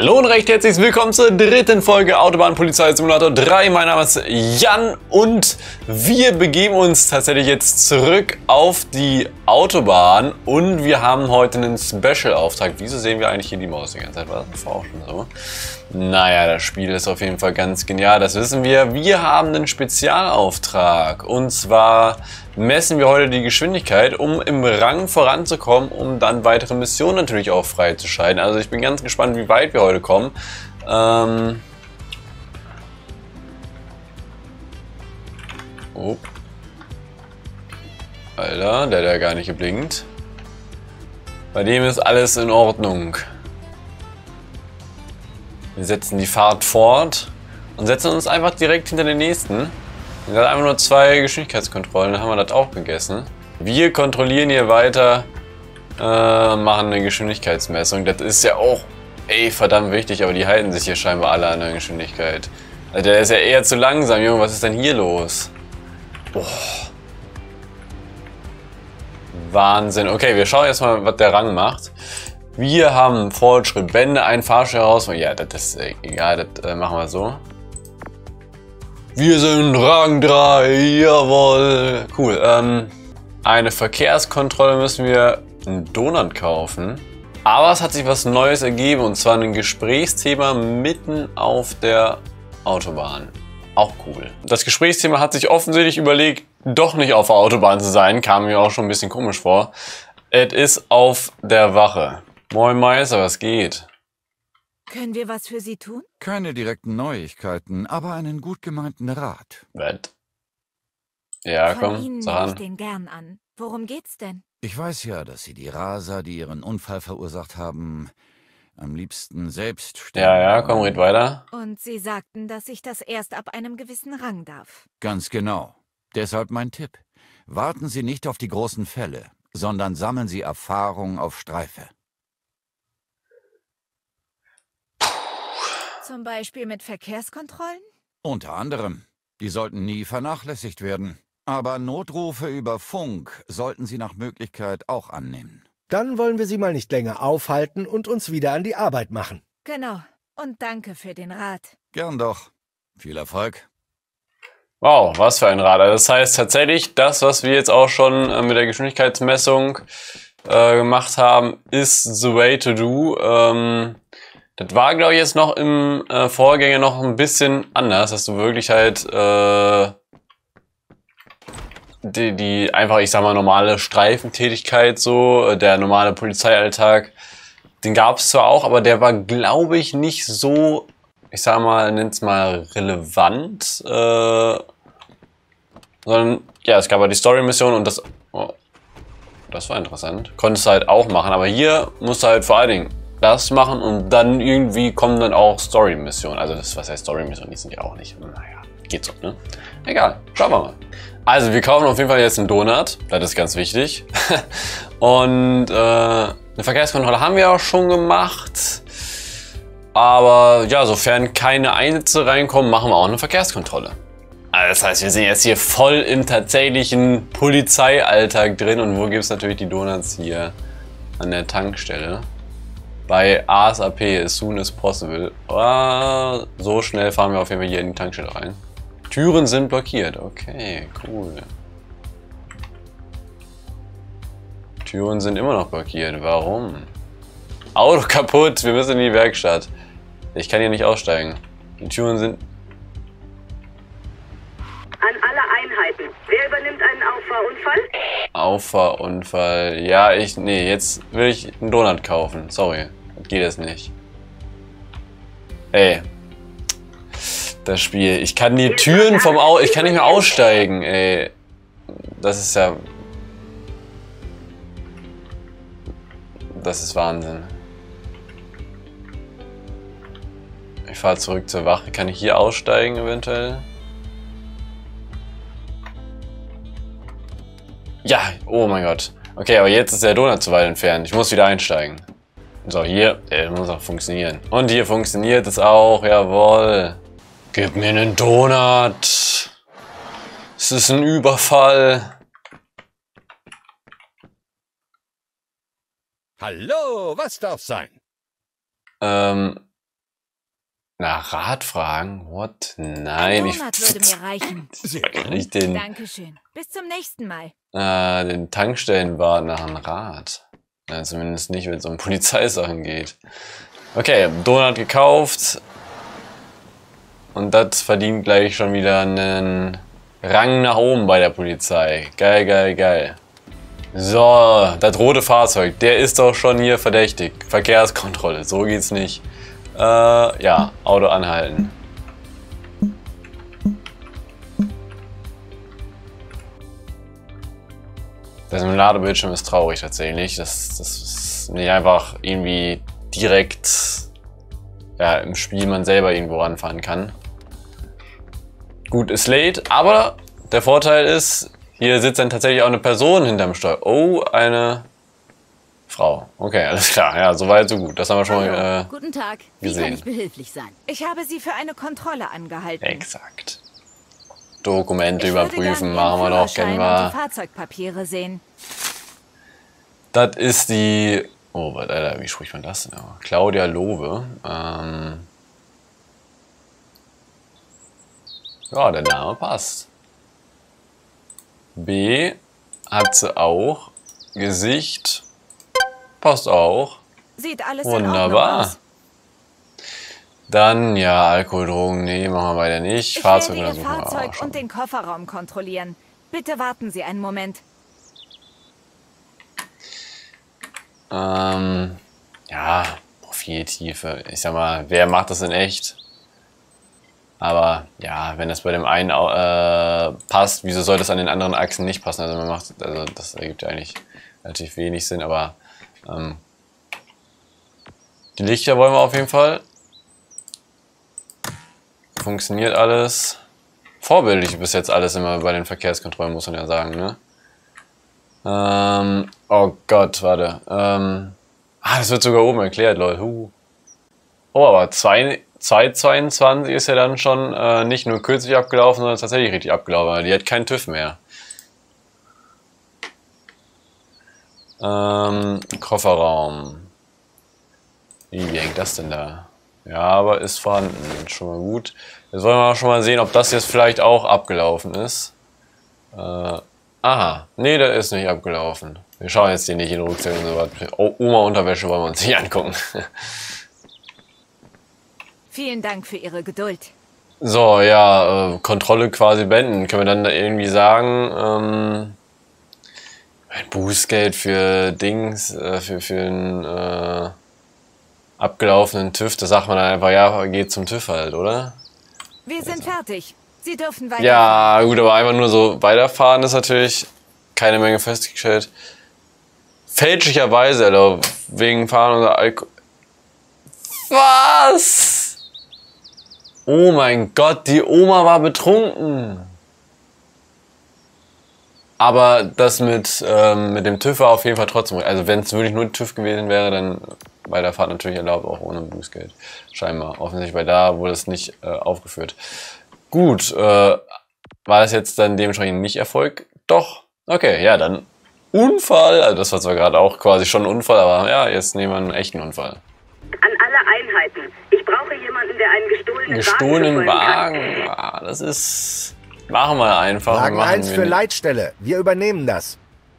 Hallo und recht herzlich willkommen zur dritten Folge Autobahn Polizei Simulator 3. Mein Name ist Jan und wir begeben uns tatsächlich jetzt zurück auf die Autobahn und wir haben heute einen Special-Auftrag. Wieso sehen wir eigentlich hier die Maus die ganze Zeit? War das auch schon so? Naja, das Spiel ist auf jeden Fall ganz genial, das wissen wir. Wir haben einen Spezialauftrag und zwar messen wir heute die Geschwindigkeit, um im Rang voranzukommen, um dann weitere Missionen natürlich auch freizuschalten. Also ich bin ganz gespannt, wie weit wir heute kommen. Oh. Alter, der hat gar nicht geblinkt. Bei dem ist alles in Ordnung. Wir setzen die Fahrt fort und setzen uns einfach direkt hinter den nächsten. Wir haben einfach nur 2 Geschwindigkeitskontrollen, dann haben wir das auch gegessen. Wir kontrollieren hier weiter, machen eine Geschwindigkeitsmessung. Das ist ja auch, verdammt wichtig, aber die halten sich hier scheinbar alle an der Geschwindigkeit. Also der ist ja eher zu langsam, Junge, was ist denn hier los? Boah. Wahnsinn. Okay, wir schauen jetzt mal, was der Rang macht. Wir haben Fortschritt, Bände, ein Fahrstuhl heraus. Ja, das ist egal, das machen wir so. Wir sind Rang 3, jawohl. Cool, eine Verkehrskontrolle müssen wir einen Donut kaufen. Aber es hat sich was Neues ergeben und zwar ein Gesprächsthema mitten auf der Autobahn. Auch cool. Das Gesprächsthema hat sich offensichtlich überlegt, doch nicht auf der Autobahn zu sein. Kam mir auch schon ein bisschen komisch vor. Es ist auf der Wache. Moin Meister, was geht? Können wir was für Sie tun? Keine direkten Neuigkeiten, aber einen gut gemeinten Rat. Was? Ja, Von komm, Ihnen sag nehme ich an. den gern an. Worum geht's denn? Ich weiß ja, dass Sie die Raser, die Ihren Unfall verursacht haben, am liebsten selbst stellen. Ja, komm, red weiter. Und Sie sagten, dass ich das erst ab einem gewissen Rang darf. Ganz genau. Deshalb mein Tipp. Warten Sie nicht auf die großen Fälle, sondern sammeln Sie Erfahrung auf Streife. Zum Beispiel mit Verkehrskontrollen? Unter anderem. Die sollten nie vernachlässigt werden. Aber Notrufe über Funk sollten Sie nach Möglichkeit auch annehmen. Dann wollen wir Sie mal nicht länger aufhalten und uns wieder an die Arbeit machen. Genau. Und danke für den Rat. Gern doch. Viel Erfolg. Wow, was für ein Radar. Das heißt tatsächlich, das, was wir jetzt auch schon mit der Geschwindigkeitsmessung gemacht haben, ist the way to do. Das war, glaube ich, jetzt noch im Vorgänger noch ein bisschen anders, dass du wirklich halt die einfach, ich sag mal, normale Streifentätigkeit so, der normale Polizeialltag, den gab es zwar auch, aber der war, glaube ich, nicht so, ich sag mal, nenn's mal relevant, sondern, ja, es gab ja die Story-Mission und das, das war interessant, konntest du halt auch machen, aber hier musst du halt vor allen Dingen das machen und dann irgendwie kommen dann auch Story-Missionen, also das, was heißt Story-Missionen, die sind ja auch nicht, naja, geht so, ne? Egal, schauen wir mal. Also, wir kaufen auf jeden Fall jetzt einen Donut, das ist ganz wichtig. Und eine Verkehrskontrolle haben wir auch schon gemacht. Aber ja, sofern keine Einsätze reinkommen, machen wir auch eine Verkehrskontrolle. Also das heißt, wir sind jetzt hier voll im tatsächlichen Polizeialltag drin. Und wo gibt es natürlich die Donuts? Hier an der Tankstelle. Bei ASAP, as soon as possible. Oh, so schnell fahren wir auf jeden Fall hier in die Tankstelle rein. Türen sind blockiert. Okay, cool. Türen sind immer noch blockiert. Warum? Auto kaputt. Wir müssen in die Werkstatt. Ich kann hier nicht aussteigen. Die Türen sind... An alle Einheiten. Wer übernimmt einen Auffahrunfall? Auffahrunfall. Ja, nee, jetzt will ich einen Donut kaufen. Sorry. Geht das nicht. Ey. Das Spiel. Ich kann die Türen vom Auto... Ich kann nicht mehr aussteigen, ey. Das ist ja... Das ist Wahnsinn. Ich fahre zurück zur Wache. Kann ich hier aussteigen eventuell? Ja, oh mein Gott. Okay, aber jetzt ist der Donut zu weit entfernt. Ich muss wieder einsteigen. So, hier. Der muss auch funktionieren. Und hier funktioniert es auch. Jawohl. Gib mir einen Donut. Es ist ein Überfall. Hallo, was darf sein? Nach Rat fragen? What? Nein, ich... Donut würde mir reichen. Nicht den... Dankeschön. Bis zum nächsten Mal. Den Tankstellenwart nach einem Rat. Ja, zumindest nicht, wenn es um Polizeisachen geht. Okay, Donut gekauft. Und das verdient gleich schon wieder einen Rang nach oben bei der Polizei. Geil, geil, geil. So, das rote Fahrzeug, der ist doch schon hier verdächtig. Verkehrskontrolle, so geht's nicht. Ja, Auto anhalten. Der Simulatorbildschirm ist traurig tatsächlich. Das ist nicht einfach irgendwie direkt ja, im Spiel man selber irgendwo ranfahren kann. Gut, es lädt, aber der Vorteil ist, hier sitzt dann tatsächlich auch eine Person hinterm Steuer. Oh, eine Frau. Okay, alles klar. Ja, soweit, so gut. Das haben wir schon mal Guten Tag. Wie gesehen. kann ich behilflich sein? Ich habe Sie für eine Kontrolle angehalten. Exakt. Dokumente Ich würde überprüfen, gern machen wir Ihren doch, Führerschein kennen und wir. die Fahrzeugpapiere sehen. Das ist die... Oh, Alter, wie spricht man das denn? Claudia Lowe. Ja, der Name passt. B hat sie auch. Gesicht passt auch. Sieht alles in Ordnung Wunderbar. aus. Dann, ja, Alkohol, Drogen, nee, machen wir weiter nicht. Ich werde Fahrzeug Ihr untersuchen wir auch Fahrzeug schon. und den Kofferraum kontrollieren. Bitte warten Sie einen Moment. Ja, Profiltiefe. Ich sag mal, wer macht das in echt? Aber ja, wenn das bei dem einen passt, wieso soll das an den anderen Achsen nicht passen? Also man macht, also das ergibt ja eigentlich relativ wenig Sinn, aber die Lichter wollen wir auf jeden Fall. Funktioniert alles. Vorbildlich bis jetzt alles immer bei den Verkehrskontrollen, muss man ja sagen, ne? Oh Gott, warte. Das wird sogar oben erklärt, Leute. Oh, aber 222 ist ja dann schon nicht nur kürzlich abgelaufen, sondern tatsächlich richtig abgelaufen, weil die hat keinen TÜV mehr. Kofferraum. Wie hängt das denn da? Ja, aber ist vorhanden. Schon mal gut. Jetzt wollen wir schon mal sehen, ob das jetzt vielleicht auch abgelaufen ist. Aha. Nee, der ist nicht abgelaufen. Wir schauen jetzt hier nicht in den Rucksack und so was. Oh, Oma-Unterwäsche wollen wir uns nicht angucken. Vielen Dank für Ihre Geduld. So, ja, Kontrolle quasi beenden. Können wir dann da irgendwie sagen, ein Bußgeld für Dings, für einen abgelaufenen TÜV, da sagt man dann einfach, ja, geht zum TÜV halt, oder? Wir sind fertig. Sie dürfen weiterfahren. Ja, gut, aber einfach nur so weiterfahren ist natürlich keine Menge festgestellt. Fälschlicherweise, also wegen Fahren oder Alkohol. Was? Oh mein Gott, die Oma war betrunken. Aber das mit dem TÜV war auf jeden Fall trotzdem. Also wenn es wirklich nur TÜV gewesen wäre, dann bei der Fahrt natürlich erlaubt, auch ohne Bußgeld. Scheinbar. Offensichtlich, weil da wurde es nicht aufgeführt. Gut, war das jetzt dann dementsprechend nicht Erfolg? Doch. Okay, ja, dann Unfall. Also das war zwar gerade auch quasi schon ein Unfall, aber ja, jetzt nehmen wir einen echten Unfall. An alle Einheiten. Ich brauche jemanden, der einen gestohlenen Wagen verfolgen kann. Wagen? Das ist... Machen wir einfach. Wagen machen 1 wir für nicht. Leitstelle. Wir übernehmen das.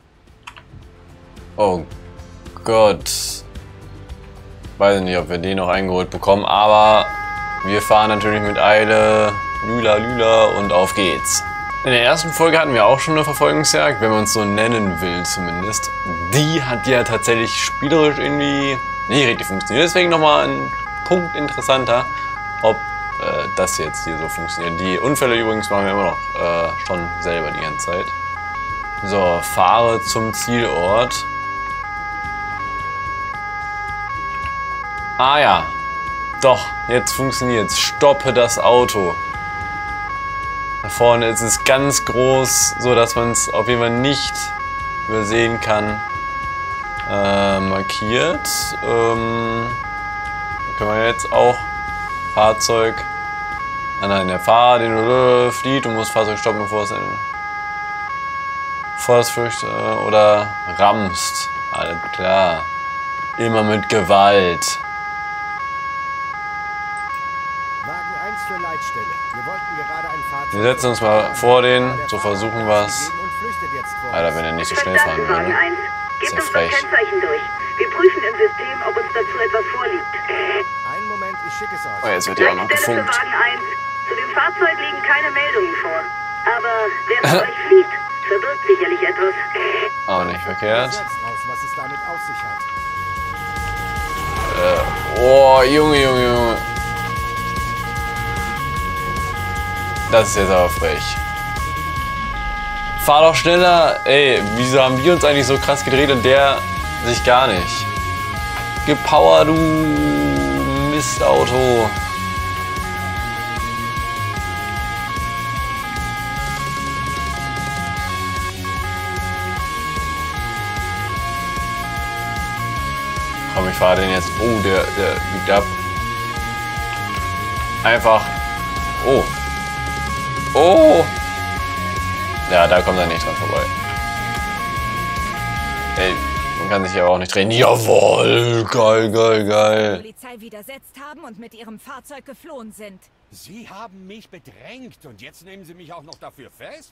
Oh Gott. Weiß nicht, ob wir den noch eingeholt bekommen, aber wir fahren natürlich mit Eile. Lüla, Lüla und auf geht's. In der ersten Folge hatten wir auch schon eine Verfolgungsjagd, wenn man es so nennen will zumindest. Die hat ja tatsächlich spielerisch irgendwie nicht richtig funktioniert. Deswegen nochmal ein Punkt interessanter, ob das jetzt hier so funktioniert. Die Unfälle übrigens machen wir immer noch schon selber die ganze Zeit. So, fahre zum Zielort. Ah ja, doch, jetzt funktioniert's. Stoppe das Auto. Da vorne ist es ganz groß, so dass man es auf jeden Fall nicht übersehen kann. Markiert. Können wir jetzt auch Fahrzeug. Nein, der Fahrer, den du flieht, du musst Fahrzeug stoppen, bevor es fürcht oder rammst. Alles klar. Immer mit Gewalt. Wagen 1 für Leitstelle. Wir wollten gerade ein Fahrzeug... Wir setzen uns mal vor den, so versuchen wir es. Alter, wenn er nicht so schnell fahren Wagen würde. 1. Ist Gebt ja uns das frech. Kennzeichen durch. Wir prüfen im System, ob uns dazu etwas vorliegt. Einen Moment, ich schicke es euch. Oh, jetzt wird hier auch noch Leitstelle für gefunkt. Wagen 1. Zu dem Fahrzeug liegen keine Meldungen vor. Aber wer von euch flieht, verbirgt sicherlich etwas. Auch nicht verkehrt. Selbst raus, was es damit auf sich hat. Oh, Junge, Junge, Junge. Das ist jetzt aber frech. Fahr doch schneller. Ey, wieso haben wir uns eigentlich so krass gedreht und der sich gar nicht? Gepower, du Mistauto. Komm, ich fahre den jetzt. Oh, der biegt ab. Einfach. Oh. Oh. Ja, da kommt er nicht dran vorbei. Ey, man kann sich ja auch nicht drehen. Jawohl, geil, geil, geil. Polizei widersetzt haben und mit ihrem Fahrzeug geflohen sind. Sie haben mich bedrängt und jetzt nehmen Sie mich auch noch dafür fest?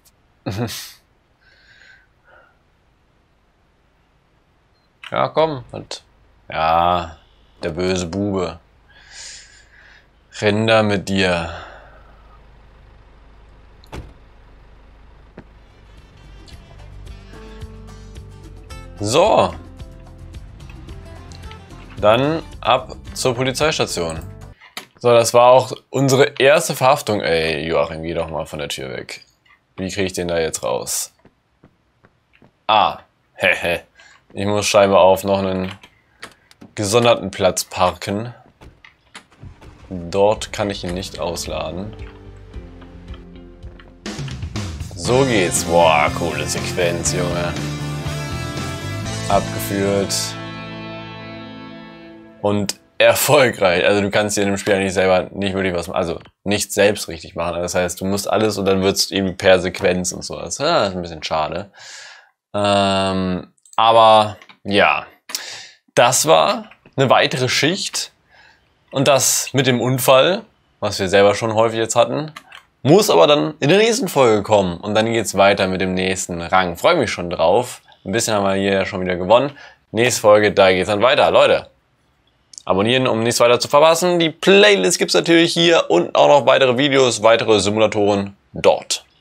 Ja, komm. Und ja, der böse Bube. Rinder mit dir. So. Dann ab zur Polizeistation. So, das war auch unsere erste Verhaftung. Ey, Joachim, geh doch mal von der Tür weg. Wie kriege ich den da jetzt raus? Ah, hehe. Ich muss scheinbar auf noch einen gesonderten Platz parken. Dort kann ich ihn nicht ausladen. So geht's. Boah, coole Sequenz, Junge. Abgeführt. Und erfolgreich. Also du kannst hier in dem Spiel eigentlich selber nicht wirklich was machen. Also nicht selbst richtig machen. Das heißt, du musst alles und dann wird es irgendwie per Sequenz und sowas. Ja, das ist ein bisschen schade. Aber ja, das war eine weitere Schicht. Und das mit dem Unfall, was wir selber schon häufig jetzt hatten, muss aber dann in der nächsten Folge kommen. Und dann geht's weiter mit dem nächsten Rang. Freue mich schon drauf. Ein bisschen haben wir hier schon wieder gewonnen. Nächste Folge, da geht's dann weiter. Leute, abonnieren, um nichts weiter zu verpassen. Die Playlist gibt's natürlich hier und auch noch weitere Videos, weitere Simulatoren dort.